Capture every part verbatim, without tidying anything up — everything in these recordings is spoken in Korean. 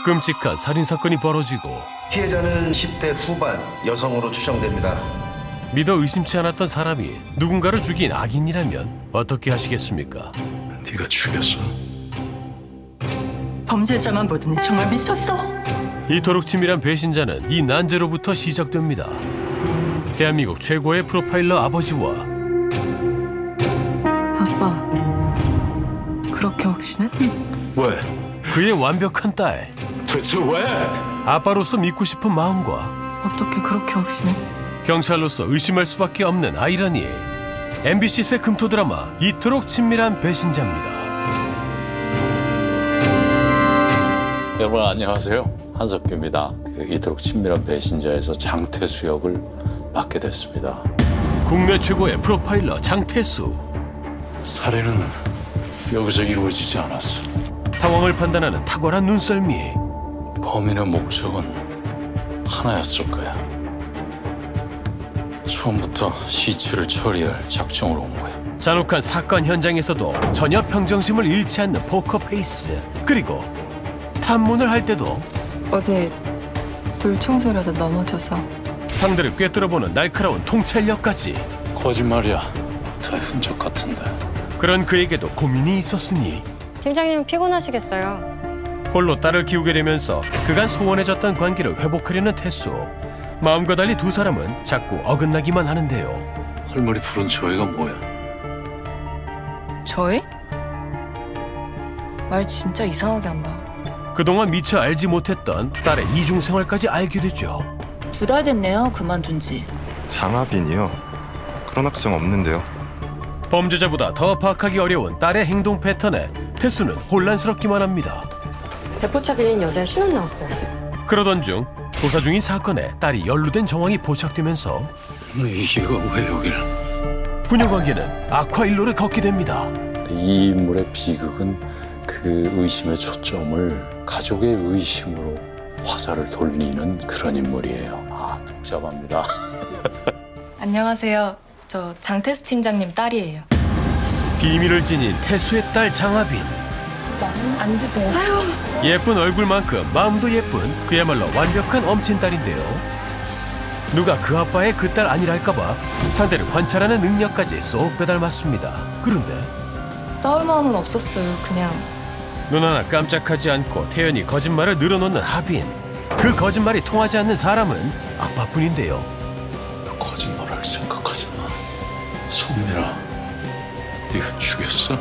끔찍한 살인사건이 벌어지고 피해자는 십 대 후반 여성으로 추정됩니다. 믿어 의심치 않았던 사람이 누군가를 죽인 악인이라면 어떻게 하시겠습니까? 네가 죽였어? 범죄자만 보더니 정말 미쳤어? 이토록 치밀한 배신자는 이 난제로부터 시작됩니다. 대한민국 최고의 프로파일러 아버지와 아빠, 그렇게 확신해? 왜? 그의 완벽한 딸. 대체 왜? 아빠로서 믿고 싶은 마음과 어떻게 그렇게 확신해? 경찰로서 의심할 수밖에 없는 아이러니. 엠비씨 새 금토 드라마 이토록 친밀한 배신자입니다. 여러분 안녕하세요. 한석규입니다. 그 이토록 친밀한 배신자에서 장태수 역을 맡게 됐습니다. 국내 최고의 프로파일러 장태수. 살해는 여기서 이루어지지 않았어. 상황을 판단하는 탁월한 눈썰미. 범인의 목적은 하나였을 거야. 처음부터 시체를 처리할 작정으로 온 거야. 잔혹한 사건 현장에서도 전혀 평정심을 잃지 않는 포커 페이스. 그리고 탐문을 할 때도 어제 물 청소하다 넘어져서 상대를 꿰뚫어보는 날카로운 통찰력까지. 거짓말이야. 다 흔적 같은데. 그런 그에게도 고민이 있었으니 팀장님 피곤하시겠어요. 홀로 딸을 키우게 되면서 그간 소원해졌던 관계를 회복하려는 태수. 마음과 달리 두 사람은 자꾸 어긋나기만 하는데요. 할머니 부른 저희가 뭐야? 저희? 말 진짜 이상하게 한다. 그동안 미처 알지 못했던 딸의 이중생활까지 알게 되죠. 두 달 됐네요, 그만둔 지. 장하빈이요? 그런 학생 없는데요. 범죄자보다 더 파악하기 어려운 딸의 행동 패턴에 태수는 혼란스럽기만 합니다. 대포차 빌린 여자의 신원 나왔어요. 그러던 중 조사 중인 사건에 딸이 연루된 정황이 포착되면서 이가 왜 여길? 부녀관계는 악화 일로를 걷게 됩니다. 이 인물의 비극은 그 의심의 초점을 가족의 의심으로 화살을 돌리는 그런 인물이에요. 아, 복잡합니다. 안녕하세요. 저 장태수 팀장님 딸이에요. 비밀을 지닌 태수의 딸 장하빈. 앉으세요. 예쁜 얼굴만큼 마음도 예쁜 그야말로 완벽한 엄친딸인데요. 누가 그 아빠의 그 딸 아니랄까봐 상대를 관찰하는 능력까지 쏙 빼닮았습니다. 그런데 싸울 마음은 없었어요. 그냥 눈 하나 깜짝하지 않고 태연히 거짓말을 늘어놓는 하빈. 그 거짓말이 통하지 않는 사람은 아빠뿐인데요. 너 거짓말할 생각하지 마. 손미라, 네가 죽였어?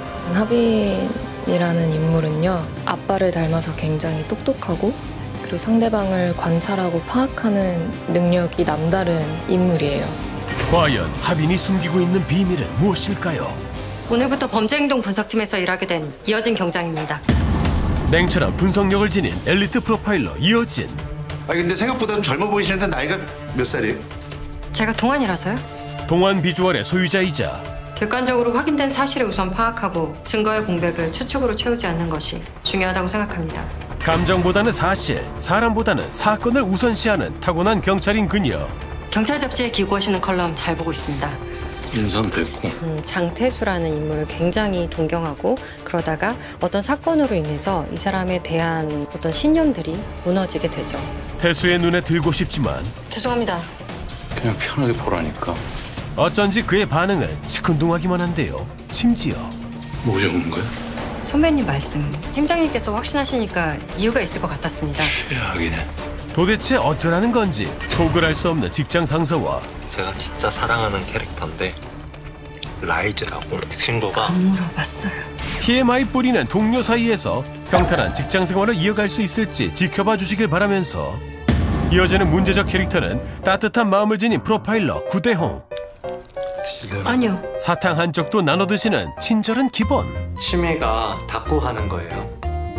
하빈이라는 인물은요, 아빠를 닮아서 굉장히 똑똑하고 그리고 상대방을 관찰하고 파악하는 능력이 남다른 인물이에요. 과연 하빈이 숨기고 있는 비밀은 무엇일까요? 오늘부터 범죄행동 분석팀에서 일하게 된 이어진 경장입니다. 냉철한 분석력을 지닌 엘리트 프로파일러 이어진. 아 근데 생각보다 젊어 보이시는데 나이가 몇 살이에요? 제가 동안이라서요. 동안 비주얼의 소유자이자 객관적으로 확인된 사실을 우선 파악하고 증거의 공백을 추측으로 채우지 않는 것이 중요하다고 생각합니다. 감정보다는 사실, 사람보다는 사건을 우선시하는 타고난 경찰인 그녀. 경찰 잡지에 기고하시는 컬럼 잘 보고 있습니다. 인선 됐고. 음, 장태수라는 인물을 굉장히 동경하고 그러다가 어떤 사건으로 인해서 이 사람에 대한 어떤 신념들이 무너지게 되죠. 태수의 눈에 들고 싶지만 죄송합니다. 그냥 편하게 보라니까. 어쩐지 그의 반응은 시큰둥하기만 한데요. 심지어 뭐지 없는 거야? 선배님 말씀, 팀장님께서 확신하시니까 이유가 있을 것 같았습니다. 최악이네. 도대체 어쩌라는 건지 속을 알 수 없는 직장 상사와 제가 진짜 사랑하는 캐릭터인데 라이즈라고 친구가 안 물어봤어요. 티엠아이 뿌리는 동료 사이에서 평탄한 직장 생활을 이어갈 수 있을지 지켜봐 주시길 바라면서 이어지는 문제적 캐릭터는 따뜻한 마음을 지닌 프로파일러 구대홍. 지금 아니요. 사탕 한쪽도 나눠 드시는 친절한 기본. 취미가 다꾸 하는 거예요.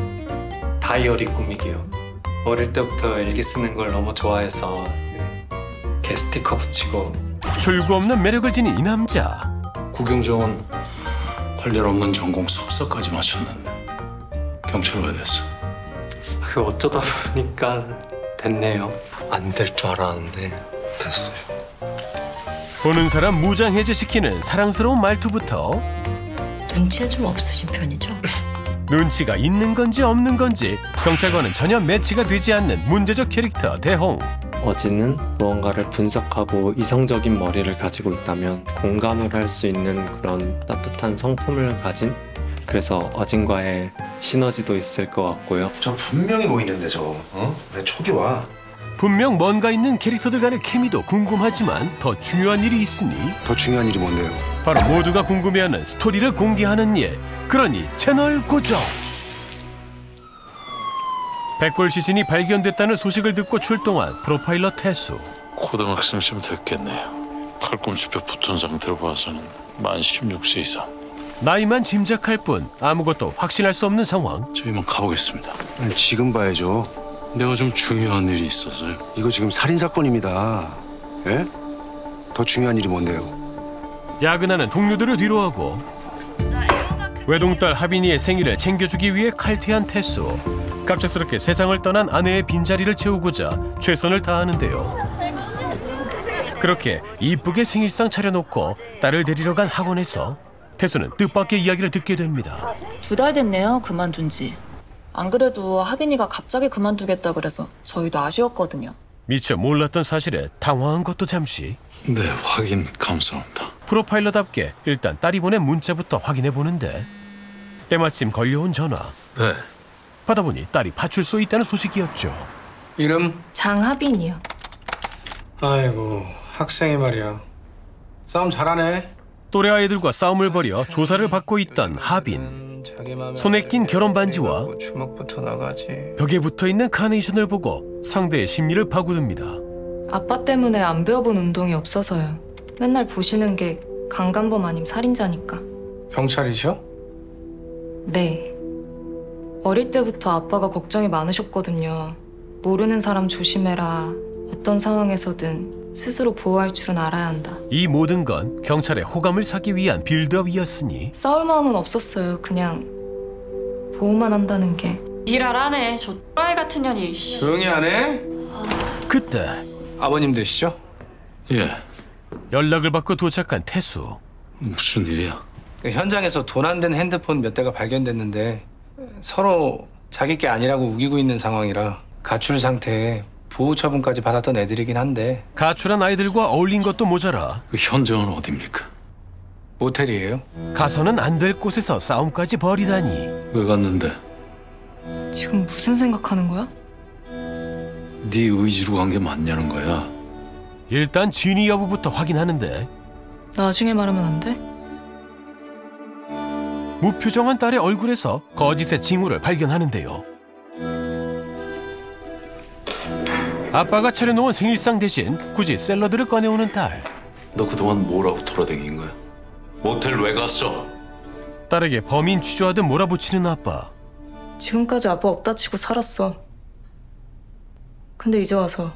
다이어리 꾸미기요. 어릴 때부터 일기 쓰는 걸 너무 좋아해서 개 스티커 붙이고. 출구 없는 매력을 지닌 이 남자. 고경정은 관련 없는 전공 석사까지 마쳤는데 경찰 왜 됐어? 그 어쩌다 보니까 됐네요. 안 될 줄 알았는데 됐어요. 보는 사람 무장 해제시키는 사랑스러운 말투부터 눈치는 좀 없으신 편이죠? 눈치가 있는 건지 없는 건지 경찰과는 전혀 매치가 되지 않는 문제적 캐릭터 대홍. 어진은 무언가를 분석하고 이성적인 머리를 가지고 있다면 공감을 할 수 있는 그런 따뜻한 성품을 가진, 그래서 어진과의 시너지도 있을 것 같고요. 저 분명히 보이는데 저거 어? 왜 촉이 와? 분명 뭔가 있는 캐릭터들 간의 케미도 궁금하지만 더 중요한 일이 있으니 더 중요한 일이 뭔데요? 바로 모두가 궁금해하는 스토리를 공개하는 일. 그러니 채널 고정. 백골 시신이 발견됐다는 소식을 듣고 출동한 프로파일러 태수. 고등학생쯤 됐겠네요. 팔꿈치뼈 붙은 상태로 봐서는 만 십육 세 이상. 나이만 짐작할 뿐 아무것도 확신할 수 없는 상황. 저희만 가보겠습니다. 아니, 지금 봐야죠. 내가 좀 중요한 일이 있어서요. 이거 지금 살인사건입니다. 예? 더 중요한 일이 뭔데요? 야근하는 동료들을 뒤로하고 외동딸 하빈이의 생일을 챙겨주기 위해 칼퇴한 태수. 갑작스럽게 세상을 떠난 아내의 빈자리를 채우고자 최선을 다하는데요. 그렇게 이쁘게 생일상 차려놓고 딸을 데리러 간 학원에서 태수는 뜻밖의 이야기를 듣게 됩니다. 두 달 됐네요, 그만둔 지. 안 그래도 하빈이가 갑자기 그만두겠다 그래서 저희도 아쉬웠거든요. 미처 몰랐던 사실에 당황한 것도 잠시. 네, 확인 감사합니다. 프로파일러답게 일단 딸이 보낸 문자부터 확인해보는데 때마침 걸려온 전화. 네. 받아보니 딸이 파출소에 있다는 소식이었죠. 이름? 장하빈이요. 아이고, 학생이 말이야. 싸움 잘하네. 또래 아이들과 싸움을 벌여 조사를 받고 있던 하빈. 손에 낀 결혼 반지와 주먹부터 나가지. 벽에 붙어있는 카네이션을 보고 상대의 심리를 파고듭니다. 아빠 때문에 안 배워본 운동이 없어서요. 맨날 보시는 게 강간범 아님 살인자니까. 경찰이셔? 네. 어릴 때부터 아빠가 걱정이 많으셨거든요. 모르는 사람 조심해라. 어떤 상황에서든 스스로 보호할 줄은 알아야 한다. 이 모든 건 경찰의 호감을 사기 위한 빌드업이었으니 싸울 마음은 없었어요. 그냥 보호만 한다는 게. 지랄하네. 저 X라이 같은 년이. 조용히 하네. 그때 아버님 되시죠? 예. 연락을 받고 도착한 태수. 무슨 일이야? 현장에서 돈 안 된 핸드폰 몇 대가 발견됐는데 서로 자기 게 아니라고 우기고 있는 상황이라 가출 상태에 보호 처분까지 받았던 애들이긴 한데. 가출한 아이들과 어울린 것도 모자라 그 현장은 어딥니까? 모텔이에요. 가서는 안 될 곳에서 싸움까지 벌이다니. 왜 갔는데? 지금 무슨 생각하는 거야? 네 의지로 간 게 맞냐는 거야. 일단 진위 여부부터 확인하는데 나중에 말하면 안 돼? 무표정한 딸의 얼굴에서 거짓의 징후를 발견하는데요. 아빠가 차려놓은 생일상 대신 굳이 샐러드를 꺼내오는 딸. 너 그동안 뭐라고 돌아다닌 거야? 모텔 왜 갔어? 딸에게 범인 취조하듯 몰아붙이는 아빠. 지금까지 아빠 없다 치고 살았어. 근데 이제 와서.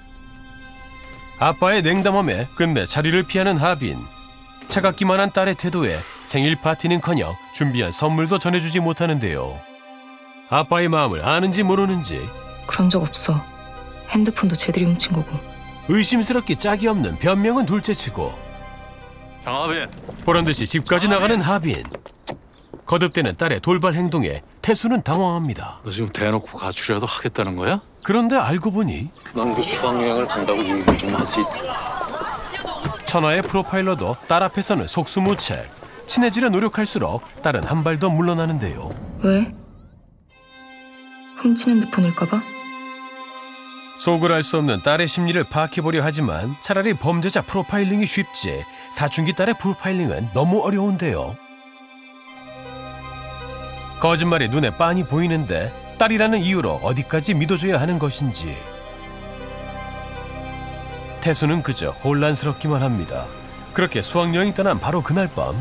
아빠의 냉담함에 끝내 자리를 피하는 하빈. 차갑기만 한 딸의 태도에 생일 파티는커녕 준비한 선물도 전해주지 못하는데요. 아빠의 마음을 아는지 모르는지 그런 적 없어. 핸드폰도 쟤들이 훔친 거고. 의심스럽게 짝이 없는 변명은 둘째치고 장하빈. 보란듯이 집까지 나가는 하빈. 거듭되는 딸의 돌발 행동에 태수는 당황합니다. 너 지금 대놓고 가출이라도 하겠다는 거야? 그런데 알고 보니 난 그 수학여행을 간다고 얘기 좀 하지. 천하의 프로파일러도 딸 앞에서는 속수무책. 친해지려 노력할수록 딸은 한 발 더 물러나는데요. 왜? 훔친 핸드폰일까 봐? 속을 알 수 없는 딸의 심리를 파악해보려 하지만 차라리 범죄자 프로파일링이 쉽지 사춘기 딸의 프로파일링은 너무 어려운데요. 거짓말이 눈에 빤히 보이는데 딸이라는 이유로 어디까지 믿어줘야 하는 것인지. 태수는 그저 혼란스럽기만 합니다. 그렇게 수학여행 떠난 바로 그날 밤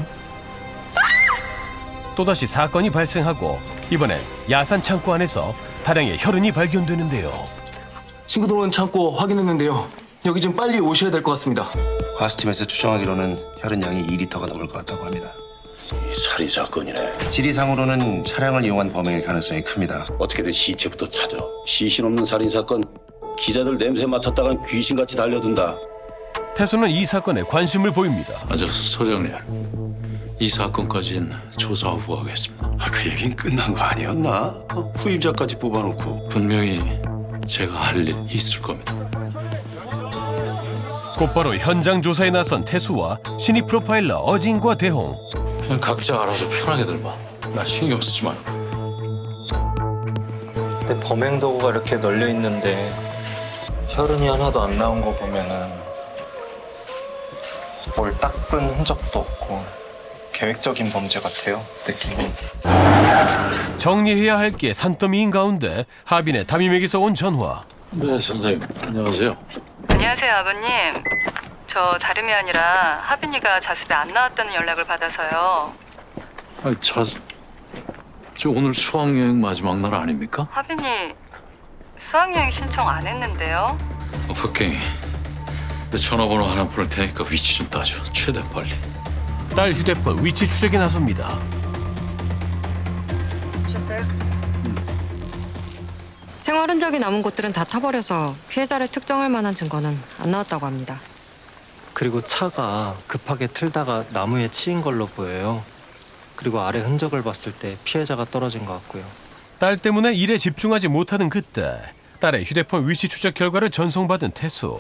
또다시 사건이 발생하고 이번엔 야산 창고 안에서 다량의 혈흔이 발견되는데요. 친구 들어온 창고 확인했는데요. 여기 좀 빨리 오셔야 될 것 같습니다. 과수팀에서 추정하기로는 혈흔 양이 이 리터가 넘을 것 같다고 합니다. 이 살인 사건이네. 지리상으로는 차량을 이용한 범행일 가능성이 큽니다. 어떻게든 시체부터 찾아. 시신 없는 살인 사건 기자들 냄새 맡았다간 귀신같이 달려든다. 태수는 이 사건에 관심을 보입니다. 맞아, 소장님. 이 사건까지는 조사 후 하겠습니다. 아, 그 얘긴 끝난 거 아니었나? 어, 후임자까지 뽑아놓고. 분명히 제가 할 일 있을 겁니다. 곧바로 현장 조사에 나선 태수와 신입 프로파일러 어진과 대홍. 그냥 각자 알아서 편하게들 봐. 나 신경 쓰지 마. 근데 범행 도구가 이렇게 널려 있는데 혈흔이 하나도 안 나온 거 보면은 뭘 닦은 흔적도 없고 계획적인 범죄 같아요, 느낌이. 정리해야 할 게 산더미인 가운데 하빈의 담임에게서 온 전화. 네, 선생님. 안녕하세요. 안녕하세요, 아버님. 저 다름이 아니라 하빈이가 자습에 안 나왔다는 연락을 받아서요. 아, 자, 저 오늘 수학여행 마지막 날 아닙니까? 하빈이 수학여행 신청 안 했는데요. 어, 북경이. 내 전화번호 하나 보낼 테니까 위치 좀 따줘. 최대 빨리. 딸 휴대폰 위치 추적에 나섭니다. 생활 흔적이 남은 곳들은 다 타버려서 피해자를 특정할 만한 증거는 안 나왔다고 합니다. 그리고 차가 급하게 틀다가 나무에 치인 걸로 보여요. 그리고 아래 흔적을 봤을 때 피해자가 떨어진 것 같고요. 딸 때문에 일에 집중하지 못하는 그때 딸의 휴대폰 위치 추적 결과를 전송받은 태수.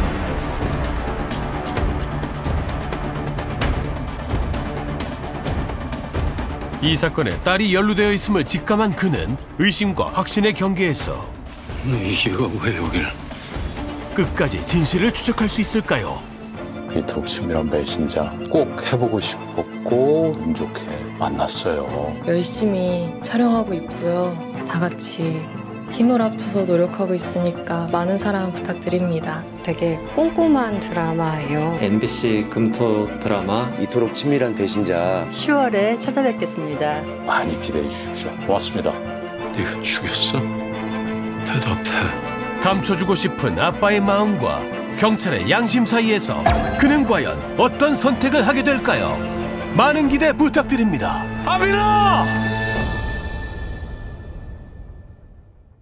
이 사건에 딸이 연루되어 있음을 직감한 그는 의심과 확신의 경계에서 이기가 왜 여길? 끝까지 진실을 추적할 수 있을까요? 이토록 친밀한 배신자 꼭 해보고 싶었고 운 좋게 만났어요. 열심히 촬영하고 있고요. 다 같이 힘을 합쳐서 노력하고 있으니까 많은 사랑 부탁드립니다. 되게 꼼꼼한 드라마예요. 엠비씨 금토 드라마 이토록 친밀한 배신자. 시월에 찾아뵙겠습니다. 많이 기대해 주십시오. 고맙습니다. 네가 죽였어? 대답해. 감춰주고 싶은 아빠의 마음과 경찰의 양심 사이에서 그는 과연 어떤 선택을 하게 될까요? 많은 기대 부탁드립니다. 하빈아!